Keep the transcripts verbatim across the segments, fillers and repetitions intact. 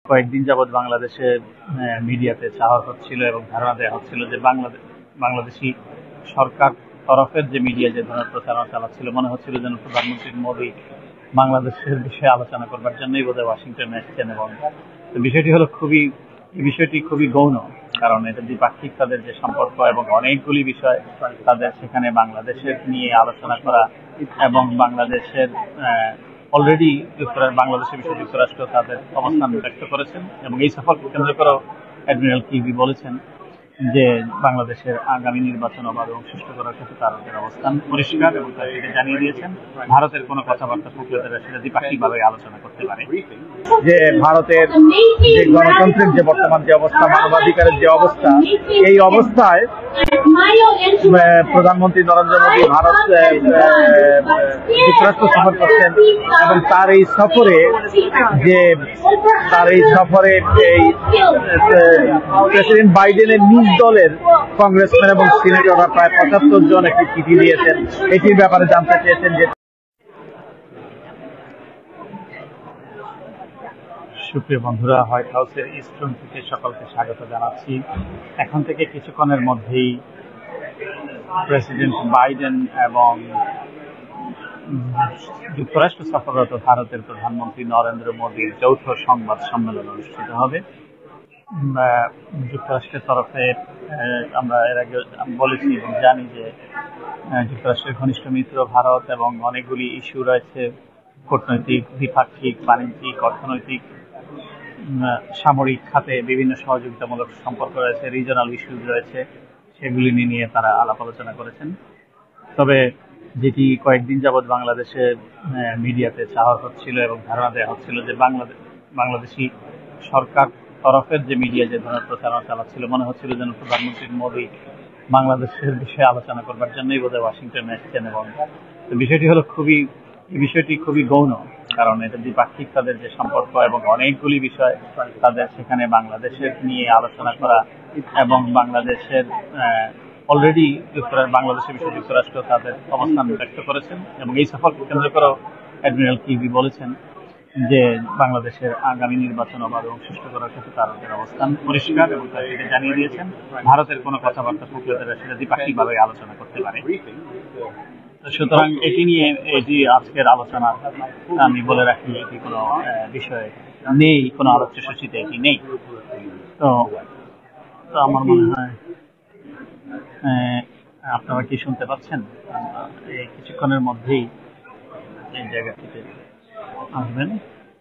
কয়েকদিন যাবৎ বাংলাদেশে মিডিয়াতে চাওয়া হচ্ছিল এবং ধারণা দেওয়া হচ্ছিল যে বাংলাদেশ বাংলাদেশি সরকার তরফের যে মিডিয়া যে ধরনের প্রচারণা চালাচ্ছিল, মনে হচ্ছিল যেন প্রধানমন্ত্রী মোদী বাংলাদেশের বিষয়ে আলোচনা করবার জন্যই বোধহয় ওয়াশিংটনে এসেছেন। এবং বিষয়টি হলো খুবই বিষয়টি খুবই গৌণ, কারণ এটা দ্বিপাক্ষিক তাদের যে সম্পর্ক এবং অনেকগুলি বিষয় তাদের সেখানে বাংলাদেশের নিয়ে আলোচনা করা এবং বাংলাদেশের অলরেডি যুক্তরাষ্ট্র বাংলাদেশের বিষয়ে যুক্তরাষ্ট্র তাদের অবস্থান ব্যক্ত করেছেন এবং এই সফরকে কেন্দ্র করেও অ্যাডমিরাল কিবি বলেছেন যে বাংলাদেশের আগামী নির্বাচন অবাধ এবং সুষ্ঠু করার ক্ষেত্রে ভারতের অবস্থান পরিষ্কার এবং তারা সেটা জানিয়ে দিয়েছেন। ভারতের কোনো কথাবার্তা থাকলে তারা সেটা দ্বিপাক্ষিকভাবে আলোচনা করতে পারে। যে ভারতের যে গণতন্ত্রের যে বর্তমান যে অবস্থা, মানবাধিকারের যে অবস্থা, এই অবস্থায় প্রধানমন্ত্রী নরেন্দ্র মোদী ভারত যুক্তরাষ্ট্র সফর করছেন এবং তার এই সফরে যে তার এই সফরে এই প্রেসিডেন্ট বাইডেনের নিজ দলের কংগ্রেসম্যান এবং সিনেটররা প্রায় পঁচাত্তর জন একটি চিঠি দিয়েছেন। এটির ব্যাপারে জানতে চেয়েছেন। যে সুপ্রিয় বন্ধুরা, হোয়াইট হাউসের ইস্টরুম থেকে সকলকে স্বাগত জানাচ্ছি। এখন থেকে কিছুক্ষণের মধ্যেই প্রেসিডেন্ট বাইডেন এবং যুক্তরাষ্ট্র সফররত ভারতের প্রধানমন্ত্রী নরেন্দ্র মোদীর যৌথ সংবাদ সম্মেলন অনুষ্ঠিত হবে। যুক্তরাষ্ট্রের তরফে আমরা এর আগে বলেছি এবং জানি যে যুক্তরাষ্ট্রের ঘনিষ্ঠ মিত্র ভারত এবং অনেকগুলি ইস্যু রয়েছে, কূটনৈতিক, দ্বিপাক্ষিক, বাণিজ্যিক, অর্থনৈতিক, সামরিক খাতে বিভিন্ন সহযোগিতামূলক সম্পর্ক রয়েছে, রিজনাল ইস্যুজ রয়েছে, সেগুলি নিয়ে তারা আলাপ আলোচনা করেছেন। তবে যেটি কয়েকদিন যাবৎ বাংলাদেশে মিডিয়াতে চাওয়া হচ্ছিল এবং ধারণা দেওয়া হচ্ছিল যে বাংলাদেশ বাংলাদেশি সরকার তরফের যে মিডিয়া যে ধরনের প্রচারণা চালাচ্ছিল, মনে হচ্ছিল যেন প্রধানমন্ত্রী মোদী বাংলাদেশের বিষয়ে আলোচনা করবার জন্যই বোধহয় ওয়াশিংটনে এসেছেন। এবং বিষয়টি হলো খুবই বিষয়টি খুবই গৌণ, কারণ এটা দ্বিপাক্ষিক তাদের যে সম্পর্ক এবং অনেকগুলি বিষয় তাদের সেখানে বাংলাদেশের নিয়ে আলোচনা করা এবং বাংলাদেশের অলরেডি যুক্তরাষ্ট্র বাংলাদেশের বিষয়ে যুক্তরাষ্ট্র তাদের অবস্থান ব্যক্ত করেছেন এবং এই সফরকে কেন্দ্র করেও অ্যাডমিরাল কিবি বলেছেন যে বাংলাদেশের আগামী নির্বাচন অবাধ এবং সুষ্ঠু করার ক্ষেত্রে ভারতের অবস্থান পরিষ্কার এবং তারা সেটা জানিয়ে দিয়েছেন। ভারতের কোনো কথাবার্তা থাকলে তারা সেটা দ্বিপাক্ষিকভাবে আলোচনা করতে পারে। সুতরাং এটি নিয়ে এটি আজকের আলোচনা আমি বলে রাখি, এটি কোনো বিষয় নেই, কোনো আলোচ্য সূচিতে এটি নেই। তো তো আমার মনে হয় আপনারা কি শুনতে পাচ্ছেন? এই কিছুক্ষণের মধ্যেই এই জায়গা থেকে আসবেন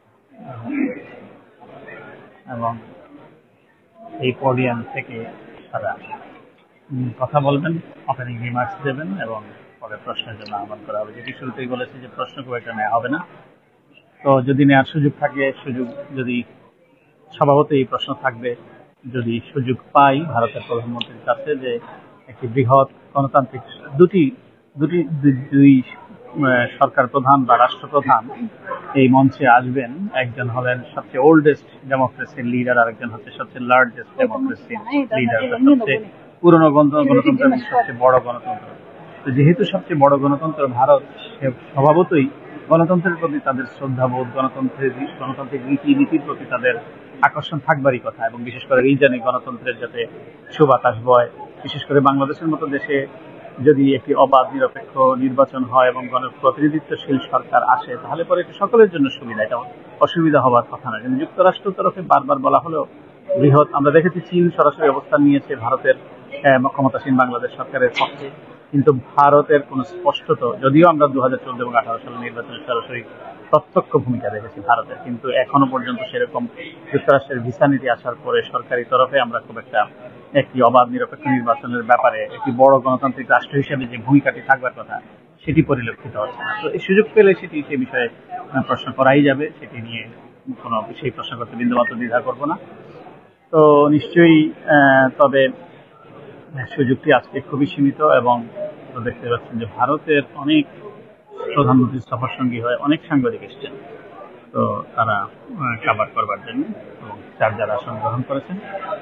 এবং এই পোডিয়াম থেকে তারা কথা বলবেন, ওপেনিং রিমার্কস দেবেন এবং পরে প্রশ্নের জন্য আহ্বান করা হবে। যেটি শুরুতেই বলেছি যে প্রশ্ন খুব একটা নেওয়া হবে না। তো যদি নেওয়ার সুযোগ থাকে, সুযোগ যদি স্বভাবতই প্রশ্ন থাকবে, যদি সুযোগ পাই ভারতের প্রধানমন্ত্রীর কাছে যে একটি বৃহৎ গণতান্ত্রিক দুটি দুটি দুই সরকার প্রধান বা রাষ্ট্রপ্রধান এই মঞ্চে আসবেন। একজন হলেন সবচেয়ে ওল্ডেস্ট ডেমোক্রেসির লিডার, আরেকজন হচ্ছে সবচেয়ে লার্জেস্ট ডেমোক্রেসির লিডার, সবচেয়ে পুরনো গণতন্ত্র এবং সবচেয়ে বড় গণতন্ত্র। তো যেহেতু সবচেয়ে বড় গণতন্ত্র ভারত, স্বভাবতই গণতন্ত্রের প্রতি তাদের শ্রদ্ধাবোধ, গণতন্ত্রের গণতান্ত্রিক নীতি নীতির প্রতি তাদের আকর্ষণ থাকবারই কথা। এবং বিশেষ করে রিজনে গণতন্ত্রের যাতে সুবাতাস বয়, বিশেষ করে বাংলাদেশের মতো দেশে যদি একটি অবাধ নিরপেক্ষ নির্বাচন হয় এবং গণপ্রতিনিধিত্বশীল সরকার আসে, তাহলে পরে এটি সকলের জন্য সুবিধা, এটা অসুবিধা হবার কথা না। কিন্তু যুক্তরাষ্ট্রের তরফে বারবার বলা হলেও বৃহৎ আমরা দেখেছি চীন সরাসরি অবস্থান নিয়েছে ভারতের ক্ষমতাসীন বাংলাদেশ সরকারের পক্ষে, কিন্তু ভারতের কোন স্পষ্টত, যদিও আমরা দু হাজার চোদ্দ এবং আঠারো সালের নির্বাচনে সরাসরি প্রত্যক্ষ ভূমিকা দেখেছি ভারতের, কিন্তু এখনো পর্যন্ত সেরকম যুক্তরাষ্ট্রের ভিসা নীতি আসার পরে সরকারি তরফে আমরা খুব একটা একটি অবাধ নিরপেক্ষ নির্বাচনের ব্যাপারে একটি বড় গণতান্ত্রিক রাষ্ট্র হিসেবে যে ভূমিকাটি থাকবার কথা সেটি পরিলক্ষিত হচ্ছে না। তো এই সুযোগ পেলে সেটি সে বিষয়ে প্রশ্ন করাই যাবে, সেটি নিয়ে কোনো সেই প্রশ্ন করতে বিন্দুমাত্র দ্বিধা করবো না। তো নিশ্চয়ই তবে সুযোগটি আজকে খুবই সীমিত এবং দেখতে পাচ্ছেন যে ভারতের অনেক প্রধানমন্ত্রীর সফর সঙ্গী হয়ে অনেক সাংবাদিক এসছেন, তো তারা কাভার করবার জন্য এবং চার যারা আসন গ্রহণ করেছেন।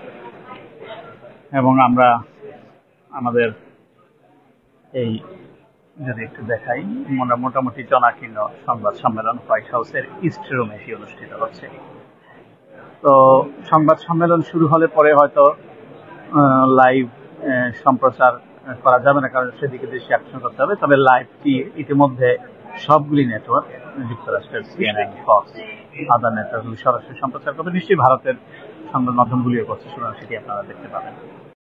এবং আমরা আমাদের এই যদি একটু দেখাই, আমরা মোটামুটি জনাকীর্ণ সংবাদ সম্মেলন হোয়াইট হাউসের ইস্ট রুমে এটি অনুষ্ঠিত হচ্ছে। তো সংবাদ সম্মেলন শুরু হলে পরে হয়তো লাইভ সম্প্রচার করা যাবে না, কারণ সেদিকে বেশি আকর্ষণ করতে হবে। তবে লাইভটি ইতিমধ্যে সবগুলি নেটওয়ার্ক, যুক্তরাষ্ট্রের সিএনএন, ফক্স, আদার নেটওয়ার্কগুলি সরাসরি সম্প্রচার করবে। নিশ্চয়ই ভারতের সংবাদ মাধ্যমগুলিও করছে, সুতরাং সেটি আপনারা দেখতে পাবেন।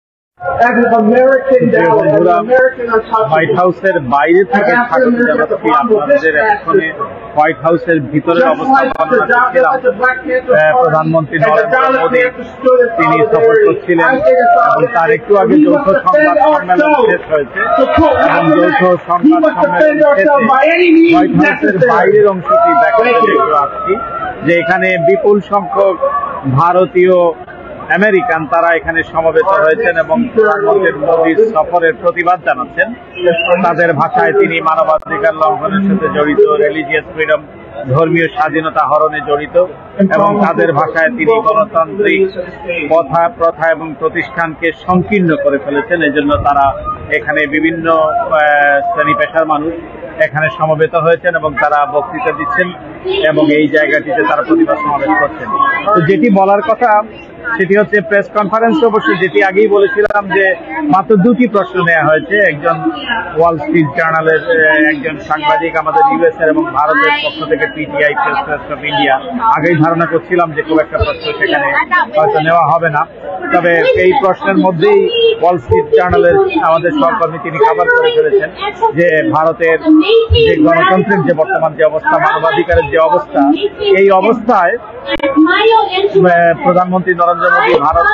হোয়াইট হাউসের বাইরে থেকে স্বাগত জানাচ্ছি আপনাদের। এখনে হোয়াইট হাউসের ভিতরের অবস্থা বর্ণনা করছিলাম। প্রধানমন্ত্রী নরেন্দ্র মোদী তিনি সফর করছিলেন এবং তার একটু আগে যৌথ সংবাদ সম্মেলন শেষ হয়েছে এবং যৌথ সংবাদ সম্মেলন শেষে হোয়াইট হাউসের বাইরের অংশটি দেখাতে আসছি যে এখানে বিপুল সংখ্যক ভারতীয় আমেরিকান তারা এখানে সমবেত হয়েছেন এবং প্রধানমন্ত্রী মোদীর সফরের প্রতিবাদ জানাচ্ছেন। তাদের ভাষায় তিনি মানবাধিকার লঙ্ঘনের সাথে জড়িত, রিলিজিয়াস ফ্রিডম, ধর্মীয় স্বাধীনতা হরণে জড়িত এবং তাদের ভাষায় তিনি গণতান্ত্রিক প্রথা প্রথা এবং প্রতিষ্ঠানকে সংকীর্ণ করে ফেলেছেন। এজন্য তারা এখানে বিভিন্ন শ্রেণী পেশার মানুষ এখানে সমবেত হয়েছেন এবং তারা বক্তৃতা দিচ্ছেন এবং এই জায়গাটিতে তারা প্রতিবাদ সমাবেশ করছেন। তো যেটি বলার কথা সেটি হচ্ছে প্রেস কনফারেন্স। অবশ্য যেটি আগেই বলেছিলাম যে মাত্র দুটি প্রশ্ন নেওয়া হয়েছে। একজন ওয়াল স্ট্রিট জার্নালের একজন সাংবাদিক আমাদের ইউএস এর এবং ভারতের পক্ষ থেকে PTI, press trust of India, আগেই ধারণা করছিলাম যে খুব একটা প্রশ্ন সেখানে হয়তো নেওয়া হবে না। তবে এই প্রশ্নের মধ্যেই ওয়াল স্ট্রিট জার্নালের আমাদের সহকর্মী তিনি কভার করে ফেলেছেন যে ভারতের যে গণতন্ত্রের যে বর্তমান যে অবস্থা, মানবাধিকারের যে অবস্থা, এই অবস্থায় প্রধানমন্ত্রী নরেন্দ্র মোদী ভারত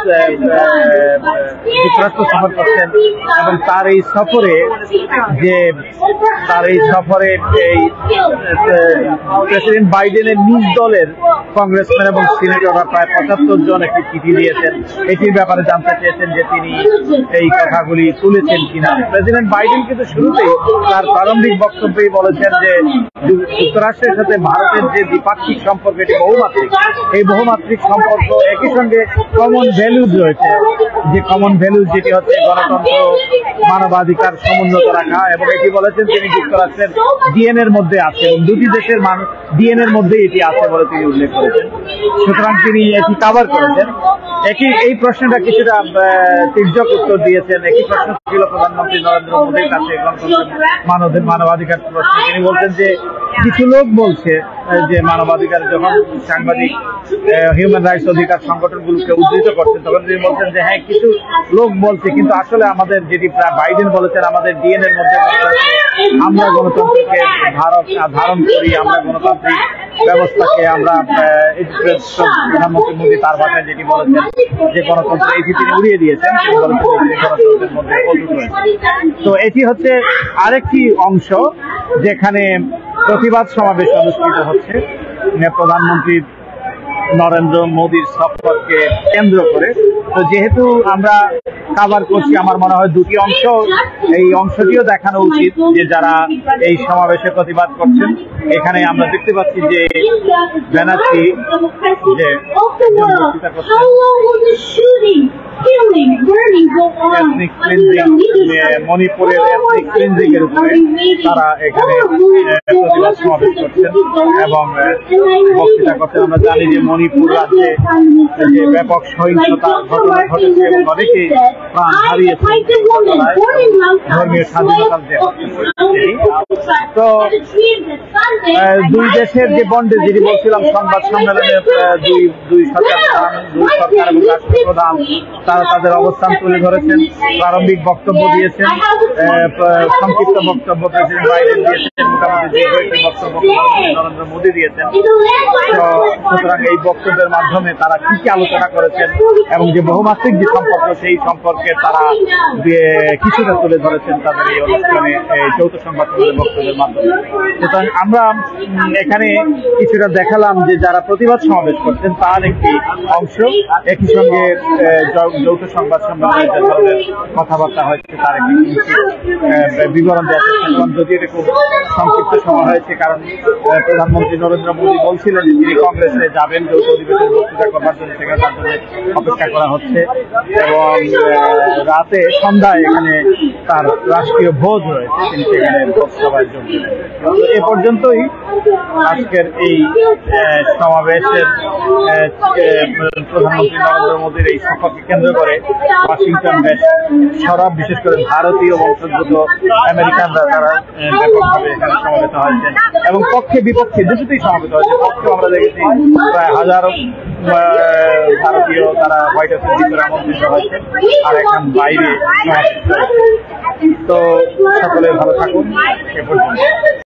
যুক্তরাষ্ট্র সফর করছেন এবং তার এই সফরে যে তার এই সফরে এই প্রেসিডেন্ট বাইডেনের নিজ দলের কংগ্রেসম্যান এবং সিনেটররা প্রায় পঁচাত্তর জন একটি চিঠি দিয়েছেন। এটির ব্যাপারে জানতে চেয়েছেন যে তিনি এই কথাগুলি তুলেছেন কিনা। প্রেসিডেন্ট বাইডেন কিন্তু শুরুতেই তার প্রারম্ভিক বক্তব্যেই বলেছেন যে যুক্তরাষ্ট্রের সাথে ভারতের যে দ্বিপাক্ষিক সম্পর্ক এটি বহুমাত্রিক, এই বহুমাত্রিক সম্পর্ক একই সঙ্গে কমন ভ্যালুজ রয়েছে, যে কমন ভ্যালুজ যেটি হচ্ছে গণতন্ত্র, মানবাধিকার সমুন্নত রাখা, এবং এটি বলেছেন তিনি যুক্তরাষ্ট্রের ডিএনএ এর মধ্যে আছে এবং দুটি দেশের মানুষ ডিএনএ এর মধ্যে এটি আছে বলে তিনি উল্লেখ করেছেন। সুতরাং তিনি এটি কভার করেছেন। একই এই প্রশ্নটা কিছুটা তির্যক উত্তর দিয়েছেন। একই প্রশ্ন ছিল প্রধানমন্ত্রী নরেন্দ্র মোদীর কাছে গণতন্ত্র মানবাধিকার প্রশ্ন। তিনি বলছেন যে কিছু লোক বলছে যে মানবাধিকার, যখন সাংবাদিক হিউম্যান রাইটস অধিকার সংগঠনগুলোকে উদ্ধৃত করছেন তখন তিনি বলছেন যে হ্যাঁ কিছু লোক বলছে, কিন্তু আসলে আমাদের যেটি বাইডেন বলেছেন আমাদের ডিএনএ এর মধ্যে আমরা গণতন্ত্রকে ধারণ করি, আমরা গণতান্ত্রিক ব্যবস্থাকে আমরা, প্রধানমন্ত্রী মোদী তার ভাষায় যেটি বলেছেন যে গণতন্ত্র, এটি তিনি উড়িয়ে দিয়েছেন, তিনি বলেছেন গণতন্ত্রের মধ্যে অটুট রয়েছে। তো এটি হচ্ছে আরেকটি অংশ যেখানে প্রতিবাদ সমাবেশ অনুষ্ঠিত হচ্ছে প্রধানমন্ত্রী নরেন্দ্র মোদীর সফরকে কেন্দ্র করে। তো যেহেতু আমরা কভার করছি, আমার মনে হয় দুটি অংশ, এই অংশটিও দেখানো উচিত যে যারা এই সমাবেশে প্রতিবাদ করছেন। এখানে আমরা দেখতে পাচ্ছি যে ব্যানার্জি যে বক্তৃতা করছেন মণিপুরের এথনিক ক্লিনজিং এর উপরে তারা এখানে প্রতিবাদ সমাবেশ করছেন এবং বক্তৃতা করছেন। আমরা জানি যে মণিপুর রাজ্যে যে ব্যাপক সহিংসতা ঘটনা ঘটেছে এবং অনেকেই প্রাণ হারিয়েছে ধর্মীয় স্বাধীনতার যে। তো দুই দেশের যে বন্ডে যেটি বলছিলাম সংবাদ সম্মেলনে দুই দুই সরকার দুই সরকার এবং রাষ্ট্রপ্রধান তারা তাদের অবস্থান তুলে ধরেছেন, প্রারম্ভিক বক্তব্য দিয়েছেন, সংক্ষিপ্ত বক্তব্য প্রেসিডেন্ট বাইডেন দিয়েছেন, মোটামুটি যে বক্তব্য নরেন্দ্র মোদী দিয়েছেন। সুতরাং এই বক্তব্যের মাধ্যমে তারা কি কি আলোচনা করেছেন এবং যে বহুমাত্রিক যে সম্পর্ক সেই সম্পর্কে তারা কিছুটা তুলে ধরেছেন তাদের এই অনুষ্ঠানে যৌথ সংবাদ সম্মেলনের বক্তব্যের মাধ্যমে। সুতরাং আমরা এখানে কিছুটা দেখালাম যে যারা প্রতিবাদ সমাবেশ করছেন তার একটি অংশ, একই সঙ্গে যৌথ সংবাদ সম্মেলনে যে ধরনের কথাবার্তা হয়েছে তার একটি বিবরণ দেওয়ার চেষ্টা করলাম। যদি এটা খুব সংক্ষিপ্ত সময় হয়েছে, কারণ প্রধানমন্ত্রী নরেন্দ্র মোদী বলছিলেন যে তিনি কংগ্রেসে যাবেন যৌথ অধিবেশনে বক্তৃতা করবার জন্য, সেখানে তার জন্য অপেক্ষা করা হচ্ছে এবং রাতে সন্ধ্যায় এখানে তার রাষ্ট্রীয় ভোজ রয়েছে, তিনি সেখানে ভোজ সভায় যোগ দিলেন। এ পর্যন্তই আজকের এই সমাবেশের প্রধানমন্ত্রী নরেন্দ্র মোদীর এই সফরকে কেন্দ্র করে ওয়াশিংটন বেশ সরব, বিশেষ করে ভারতীয় বংশোদ্ভূত আমেরিকানরা তারা ব্যাপকভাবে এখানে সমবেত হয়েছেন এবং পক্ষে বিপক্ষে দুটোতেই সমবেত হয়েছে। পক্ষে আমরা দেখেছি প্রায় হাজারো ভারতীয় তারা হোয়াইট হাউসের ভিতরে আমন্ত্রিত হয়েছে, আর এখন বাইরে সমাবেত হয়েছে। তো সকলে ভালো থাকুন, এ পর্যন্ত।